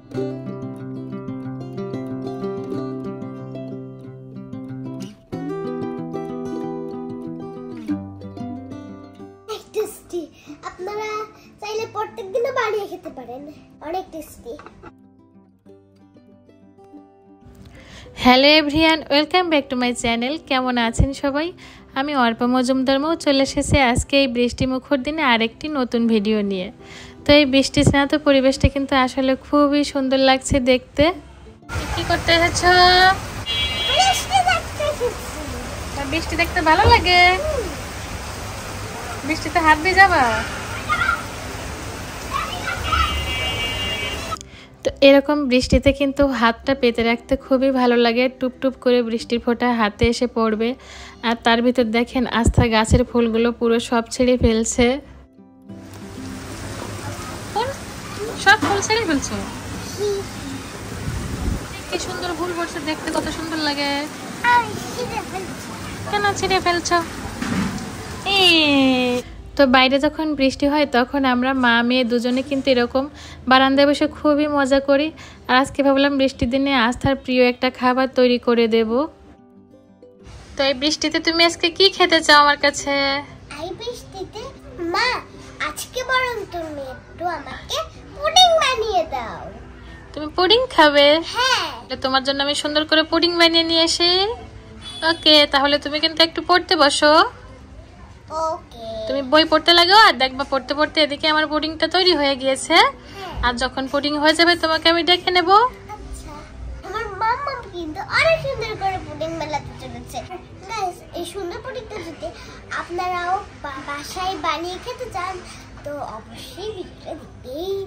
আপনারা চাইলে প্রত্যেকদিনও বানিয়ে খেতে পারেন, অনেক tasty. Hello everyone, welcome back to my channel. কেমন আছেন সবাই? আমি অর্পা মজুমদারও চলে এসেছি আজকে এই বৃষ্টি মুখর দিনে আরেকটি নতুন ভিডিও নিয়ে। তো এই বৃষ্টি স্নাত পরিবেশটা কিন্তু আসলে খুবই সুন্দর লাগছে দেখতে। কি করতে এসেছো? বৃষ্টি দেখতে ভালো লাগে? বৃষ্টিতে হাত ভিজাবা? তো এরকম বৃষ্টিতে কিন্তু হাতটা পেতে রাখতে খুবই ভালো লাগে। টুপ টুপ করে বৃষ্টির ফোঁটা হাতে এসে পড়বে, আর তার ভিতর দেখেন আস্থা গাছের ফুলগুলো পুরো সব ছেড়ে ফেলছে। সব ফুল ছেড়ে ফেলছো? কি সুন্দর ফুল পড়ছে দেখতে, কত সুন্দর লাগে। কেন ছিঁড়ে ফেলছো? তো বাইরে যখন বৃষ্টি হয় তখন আমরা মা মেয়ে দুজনে কিন্তু এরকম বারান্দায় বসে খুবই মজা করি। আর আজকে ভাবলাম বৃষ্টির দিনে আস্থার প্রিয় একটা খাবার তৈরি করে দেব। তো এই বৃষ্টিতে তুমি আজকে কি খেতে চাও আমার কাছে? এই বৃষ্টিতে মা আজকে বরং তুমি একটু আমাকে পুডিং বানিয়ে দাও। তুমি পুডিং খাবে? হ্যাঁ। তোমার জন্য আমি সুন্দর করে পুডিং বানিয়ে নিয়ে আসি। ওকে, তাহলে তুমি কিন্তু একটু পড়তে বসো। ওকে। তুমি বই পড়তে লাগো, আর দেখবা পড়তে পড়তে এদিকে আমার পুডিংটা তৈরি হয়ে গিয়েছে। আর যখন পুডিং হয়ে যাবে তোমাকে আমি ডেকে নেব। আচ্ছা, আমার মাম্মা কিন্তু অনেক সুন্দর করে পুডিং বানাতে চলেছে। গাইস, এই সুন্দর পুডিংটা যদি আপনারাও বাসায় বানিয়ে খেতে চান তো অবশ্যই ভিডিওটা দেখবেন।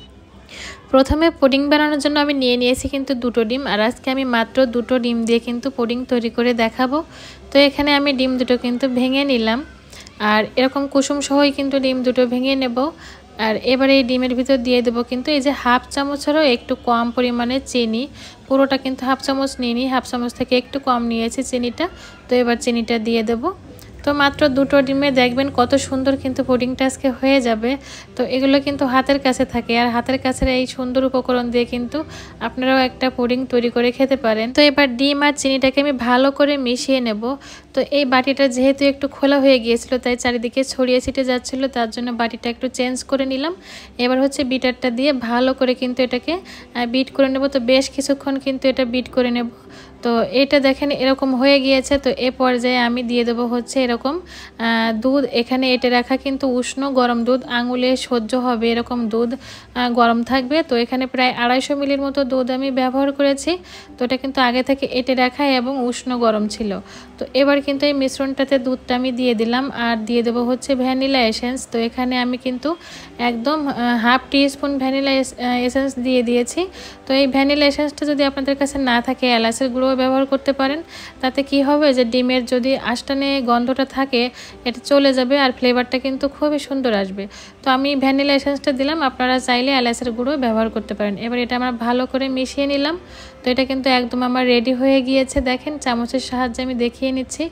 প্রথমে পুডিং বানানোর জন্য আমি নিয়ে নিয়েছি কিন্তু দুটো ডিম, আর আজকে আমি মাত্র দুটো ডিম দিয়ে কিন্তু পুডিং তৈরি করে দেখাবো। তো এখানে আমি ডিম দুটো কিন্তু ভেঙে নিলাম, আর এরকম কুসুম সহই কিন্তু ডিম দুটো ভেঙে নেব। আর এবারে এই ডিমের ভিতর দিয়ে দেবো কিন্তু এই যে হাফ চামচেরও একটু কম পরিমাণে চিনি। পুরোটা কিন্তু হাফ চামচ নিইনি, হাফ চামচ থেকে একটু কম নিয়েছি চিনিটা। তো এবার চিনিটা দিয়ে দেবো। তো মাত্র দুটো ডিমে দেখবেন কত সুন্দর কিন্তু পুডিংটা আজকে হয়ে যাবে। তো এগুলো কিন্তু হাতের কাছে থাকে, আর হাতের কাছে এই সুন্দর উপকরণ দিয়ে কিন্তু আপনারাও একটা পুডিং তৈরি করে খেতে পারেন। তো এবার ডিম আর চিনিটাকে আমি ভালো করে মিশিয়ে নেব। তো এই বাটিটা যেহেতু একটু খোলা হয়ে গিয়েছিল তাই চারিদিকে ছড়িয়ে ছিটে যাচ্ছিলো, তার জন্য বাটিটা একটু চেঞ্জ করে নিলাম। এবার হচ্ছে বিটারটা দিয়ে ভালো করে কিন্তু এটাকে বিট করে নেব। তো বেশ কিছুক্ষণ কিন্তু এটা বিট করে নেব। তো এটা দেখেন এরকম হয়ে গিয়েছে। তো এ পর্যায়ে আমি দিয়ে দেবো হচ্ছে এরকম দুধ। এখানে এটে রাখা কিন্তু উষ্ণ গরম দুধ, আঙুলে সহ্য হবে এরকম দুধ গরম থাকবে। তো এখানে প্রায় 250 মিলির মতো দুধ আমি ব্যবহার করেছি। তো এটা কিন্তু আগে থেকে এটে রাখা এবং উষ্ণ গরম ছিল। তো এবার কিন্তু এই মিশ্রণটাতে দুধটা আমি দিয়ে দিলাম, আর দিয়ে দেবো হচ্ছে ভ্যানিলা এসেন্স। তো এখানে আমি কিন্তু একদম হাফ টিস্পুন ভ্যানিলা এসেন্স দিয়ে দিয়েছি। তো এই ভ্যানিলা এসেন্সটা যদি আপনাদের কাছে না থাকে এলাচের গুঁড়ো ব্যবহার করতে পারেন। তাতে কি হবে যে ডিমের যদি আষ্টানে গন্ধটা থাকে এটা চলে যাবে, আর ফ্লেভারটা কিন্তু খুবই সুন্দর আসবে। তো আমি ভ্যানিলা এসেন্সটা দিলাম, আপনারা চাইলে এলাচের গুঁড়ো ব্যবহার করতে পারেন। এবার এটা আমরা ভালো করে মিশিয়ে নিলাম। তো এটা কিন্তু একদম আমার রেডি হয়ে গিয়েছে। দেখেন চামচের সাহায্যে আমি দেখিয়ে নিচ্ছি।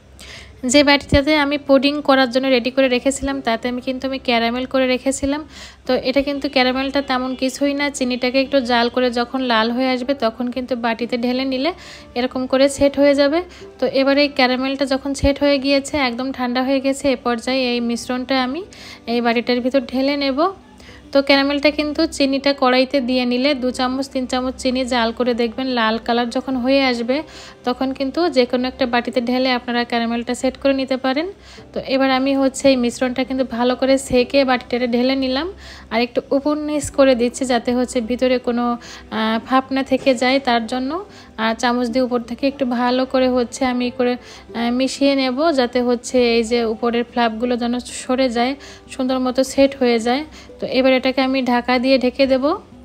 যে বাটিটাতে আমি পুডিং করার জন্য রেডি করে রেখেছিলাম তাতে আমি ক্যারামেল করে রেখেছিলাম। তো এটা কিন্তু ক্যারামেলটা তেমন কিছুই না, চিনিটাকে একটু জাল করে যখন লাল হয়ে আসবে তখন কিন্তু বাটিতে ঢেলে নিলে এরকম করে সেট হয়ে যাবে। তো এবারে এই ক্যারামেলটা যখন সেট হয়ে গিয়েছে, একদম ঠান্ডা হয়ে গেছে, এ পর্যায়ে এই মিশ্রণটা আমি এই বাটিটার ভিতর ঢেলে নেব। তো ক্যারামেলটা কিন্তু চিনিটা কড়াইতে দিয়ে নিলে 2 চামচ 3 চামচ চিনি জাল করে দেখবেন লাল কালার যখন হয়ে আসবে তখন কিন্তু যে কোনো একটা বাটিতে ঢেলে আপনারা ক্যারামেলটা সেট করে নিতে পারেন। তো এবার আমি হচ্ছে এই মিশ্রণটা কিন্তু ভালো করে সেকে বাটিটাতে ঢেলে নিলাম, আর একটু উপর নিচ করে দিচ্ছি যাতে হচ্ছে ভিতরে কোনো ভাপ না থেকে যায় তার জন্য। আর চামচ দিয়ে উপর থেকে একটু ভালো করে হচ্ছে আমি করে মিশিয়ে নেব যাতে হচ্ছে এই যে উপরের ফ্ল্যাপগুলো যেন সরে যায়, সুন্দর মতো সেট হয়ে যায়। তো এবার এটাকে আমি ঢাকা দিয়ে ঢেকে দেব।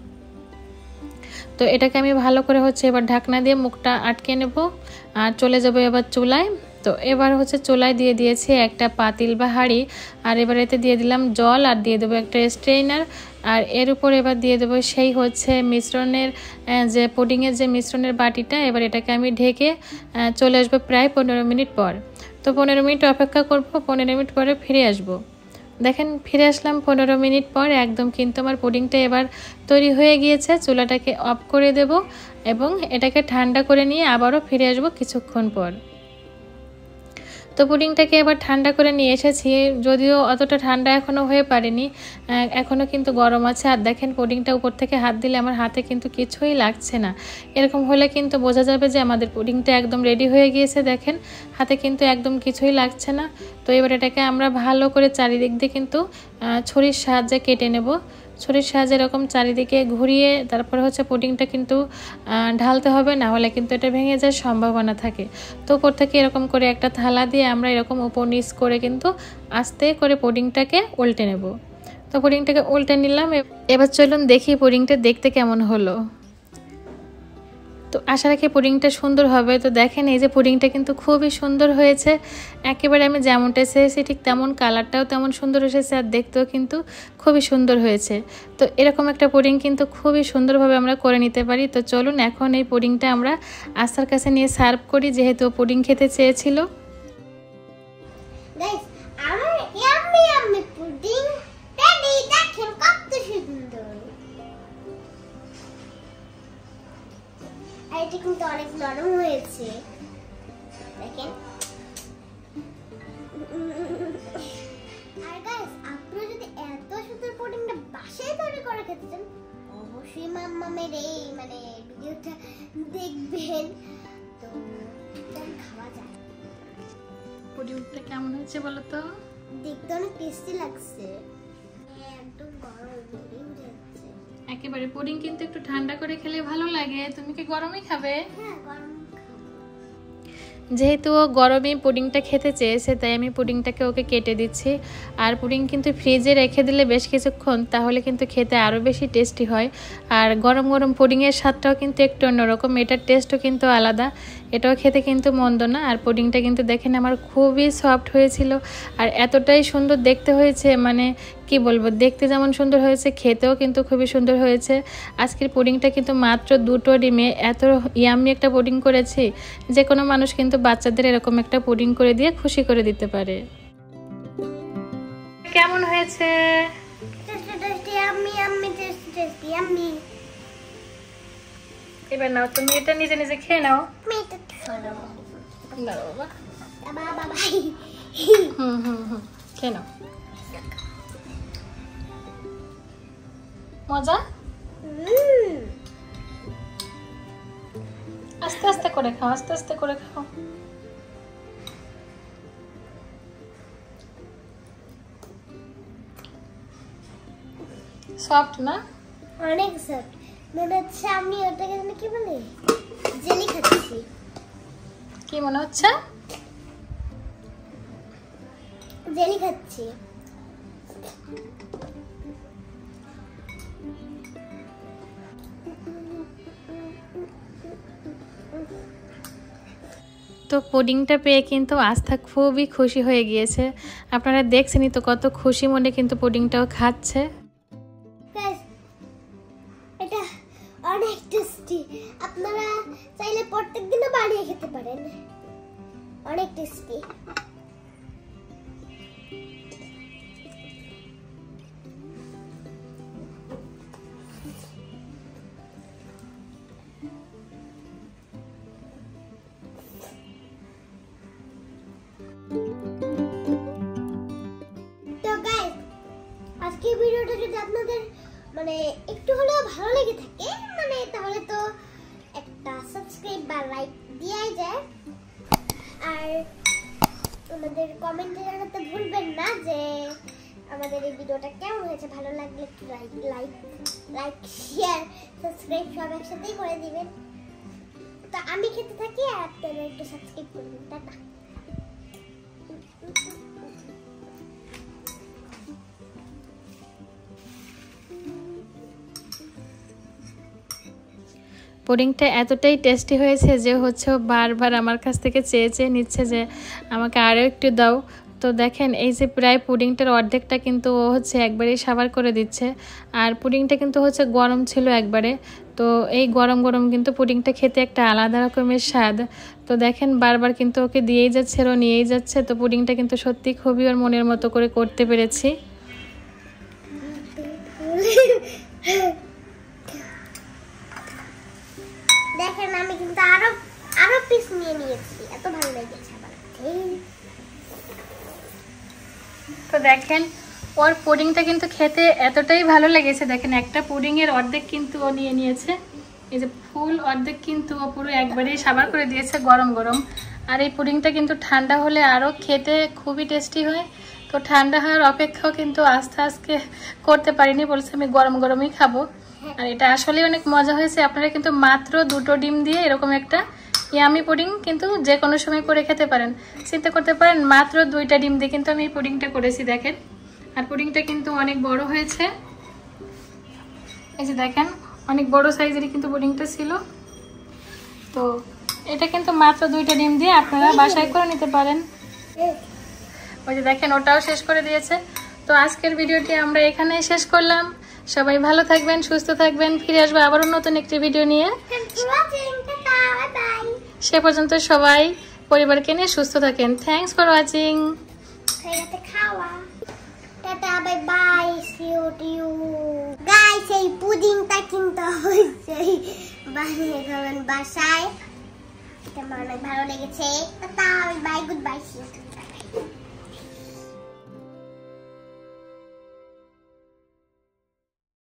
তো এটাকে আমি ভালো করে হচ্ছে এবার ঢাকনা দিয়ে মুখটা আটকে নেব, আর চলে যাব এবার চুলায়। তো এবার হচ্ছে চুলায় দিয়ে দিয়েছি একটা পাতিল বা হাঁড়ি, আর এবার এতে দিয়ে দিলাম জল, আর দিয়ে দেবো একটা স্ট্রেইনার, আর এর উপর এবার দিয়ে দেবো সেই হচ্ছে মিশ্রণের যে পুডিংয়ের যে মিশ্রণের বাটিটা। এবার এটাকে আমি ঢেকে চলে আসবো প্রায় 15 মিনিট পর। তো 15 মিনিট অপেক্ষা করব, 15 মিনিট পরে ফিরে আসব। দেখেন ফিরে আসলাম 15 মিনিট পর। একদম কিন্তু আমার পুডিংটা এবার তৈরি হয়ে গিয়েছে। চুলাটাকে অফ করে দেব এবং এটাকে ঠান্ডা করে নিয়ে আবারও ফিরে আসবো কিছুক্ষণ পর। তো পুডিংটাকে এবার ঠান্ডা করে নিয়ে এসেছি, যদিও অতটা ঠান্ডা এখনও হয়ে পারেনি, এখনও কিন্তু গরম আছে। আর দেখেন পুডিংটা উপর থেকে হাত দিলে আমার হাতে কিন্তু কিছুই লাগছে না। এরকম হলে কিন্তু বোঝা যাবে যে আমাদের পুডিংটা একদম রেডি হয়ে গিয়েছে। দেখেন হাতে কিন্তু একদম কিছুই লাগছে না। তো এবার এটাকে আমরা ভালো করে চারিদিক দিয়ে কিন্তু ছুরির সাহায্যে কেটে নেব। ছুরির সাহায্যে এরকম চারিদিকে ঘুরিয়ে তারপরে হচ্ছে পুডিংটা কিন্তু ঢালতে হবে, না হলে কিন্তু এটা ভেঙে যাওয়ার সম্ভাবনা থাকে। তো উপর থেকে এরকম করে একটা থালা দিয়ে আমরা এরকম উপর নিচ করে কিন্তু আস্তে করে পুডিংটাকে উল্টে নেব। তো পুডিংটাকে উল্টে নিলাম। এবার চলুন দেখি পুডিংটা দেখতে কেমন হলো। তো আশা রাখি পুডিংটা সুন্দর হবে। তো দেখেন এই যে পুডিংটা কিন্তু খুবই সুন্দর হয়েছে, একেবারে আমি যেমনটা চেয়েছি ঠিক তেমন, কালারটাও তেমন সুন্দর এসেছে আর দেখতেও কিন্তু খুবই সুন্দর হয়েছে। তো এরকম একটা পুডিং কিন্তু খুবই সুন্দরভাবে আমরা করে নিতে পারি। তো চলুন এখন এই পুডিংটা আমরা আস্থার কাছে নিয়ে সার্ভ করি, যেহেতু পুডিং খেতে চেয়েছিল। আমার ইয়াম্মি ইয়াম্মি পুডিং রেডি, দেখেন কত সুন্দর। আর এটা কিন্তু অনেক নরম হয়েছে, দেখেন। আর গাইস, আপনারা যদি এত সুন্দর পুডিংটা বাসায় তৈরি করে খেতে চান, অবশ্যই মাম্মামের এই ভিডিওটা দেখবেন। তো খাওয়া যায়। পুডিংটা কেমন হয়েছে বলো তো? দেখতে অনেক টেস্টি লাগছে, একদম গরম পুডিং যাচ্ছে। একেবারে পুডিং কিন্তু একটু ঠান্ডা করে খেলে ভালো লাগে। তুমি কি গরমই খাবে? হ্যাঁ, গরম। যেহেতু ও গরমে পুডিংটা খেতে চেয়েছে তাই আমি পুডিংটাকে ওকে কেটে দিচ্ছি। আর পুডিং কিন্তু ফ্রিজে রেখে দিলে বেশ কিছুক্ষণ, তাহলে কিন্তু খেতে আরও বেশি টেস্টি হয়। আর গরম গরম পুডিংয়ের স্বাদটাও কিন্তু একটু অন্যরকম, এটার টেস্টও কিন্তু আলাদা, এটাও খেতে কিন্তু মন্দ না। আর পুডিংটা কিন্তু দেখেন আমার খুবই সফট হয়েছিল আর এতটাই সুন্দর দেখতে হয়েছে, কি বলবো, দেখতে যেমন সুন্দর হয়েছে খেতেও কিন্তু খুবই সুন্দর হয়েছে। আজকের পুডিংটা কিন্তু মাত্র 2টো ডিমে এত ইয়াম্মি একটা পুডিং করেছি, যে কোনো মানুষ কিন্তু বাচ্চাদের এরকম একটা পুডিং করে দিয়ে খুশি করে দিতে পারে। কেমন হয়েছে? এবার নাও তুমি এটা নিজে নিজে খেয়ে নাও। খেয়ে নাও। মজা? আস্তে আস্তে করে খাও, আস্তে আস্তে করে খাও। সফট না? অনেক সফট। মনে হচ্ছে আমি ওটাকে কি বলে, জেলি খাচ্ছি। কি মনে হচ্ছে? জেলি খাচ্ছি। তো পুডিংটা পেয়ে কিন্তু আস্থা খুবই খুশি হয়ে গিয়েছে। আপনারা দেখছেনই তো কত খুশি মনে কিন্তু পুডিংটাও খাচ্ছে। এটা অনেক টেস্টি, আপনারা চাইলে প্রত্যেকদিনও বানিয়ে খেতে পারেন, অনেক টেস্টি। তো গাইস, আজকের ভিডিওটা যদি আপনাদের একটু হলেও ভালো লেগে থাকে, তাহলে তো একটা সাবস্ক্রাইব বা লাইক দেওয়াই যায়। আর আমাদের কমেন্টে জানাতে ভুলবেন না যে আমাদের এই ভিডিওটা কেমন হয়েছে। ভালো লাগলে একটু লাইক শেয়ার সাবস্ক্রাইব সব একসাথেই করে দিবেন। তো আমি খেতে থাকি আর আপনারা একটু সাবস্ক্রাইব করবেন। টাটা। পুডিংটা এতটাই টেস্টি হয়েছে যে বারবার আমার কাছ থেকে চেয়ে চেয়ে নিচ্ছে যে আমাকে আরও একটু দাও। তো দেখেন এই যে প্রায় পুডিংটার অর্ধেকটা কিন্তু ও হচ্ছে একবারেই সাবার করে দিচ্ছে। আর পুডিংটা কিন্তু হচ্ছে গরম ছিল একবারে, তো এই গরম গরম কিন্তু পুডিংটা খেতে একটা আলাদা রকমের স্বাদ। তো দেখেন বারবার কিন্তু ওকে দিয়েই যাচ্ছে, ও নিয়েই যাচ্ছে। তো পুডিংটা কিন্তু সত্যি খুবই ওর মনের মতো করে করতে পেরেছি। দেখেন আমি কিন্তু আরো পিস নিয়ে নিয়েছি, এত ভালো লেগেছে আমার। তো দেখেন ওর পুডিংটা কিন্তু খেতে এতটাই ভালো লেগেছে। দেখেন একটা পুডিংয়ের অর্ধেক কিন্তু ও নিয়ে নিয়েছে, এই যে ফুল অর্ধেক কিন্তু ও পুরো একবারেই সাবার করে দিয়েছে গরম গরম। আর এই পুডিংটা কিন্তু ঠান্ডা হলে আরও খেতে খুবই টেস্টি হয়। তো ঠান্ডা হওয়ার অপেক্ষাও কিন্তু আস্তে করতে পারিনি, বলছে আমি গরম গরমই খাবো। আর এটা আসলে অনেক মজা হয়েছে। আপনারা কিন্তু মাত্র 2টো ডিম দিয়ে এরকম একটা ইয়ামি পুডিং কিন্তু যে কোনো সময় করে খেতে পারেন। চিন্তা করতে পারেন মাত্র 2টা ডিম দিয়ে কিন্তু আমি এই পুডিংটা করেছি। দেখেন আর পুডিংটা কিন্তু অনেক বড় হয়েছে, এই যে দেখেন অনেক বড় সাইজেরই কিন্তু পুডিংটা ছিল। তো এটা কিন্তু মাত্র 2টা ডিম দিয়ে আপনারা বাসায় করে নিতে পারেন। ওই যে দেখেন ওটাও শেষ করে দিয়েছে। তো আজকের ভিডিওটি আমরা এখানেই শেষ করলাম। সবাই ভালো থাকবেন, সুস্থ থাকবেন। ফিরে আসবো আবারও নতুন একটি ভিডিও নিয়ে। সে পর্যন্ত সবাই পরিবারকে নিয়ে সুস্থ থাকেন। Thanks for watching. Tata, bye bye, see you. Guys এই পুডিংটা কিন্তু অবশ্যই বানিয়ে খাবেন বাসায়, এটা আমার অনেক ভালো লেগেছে। টাটা।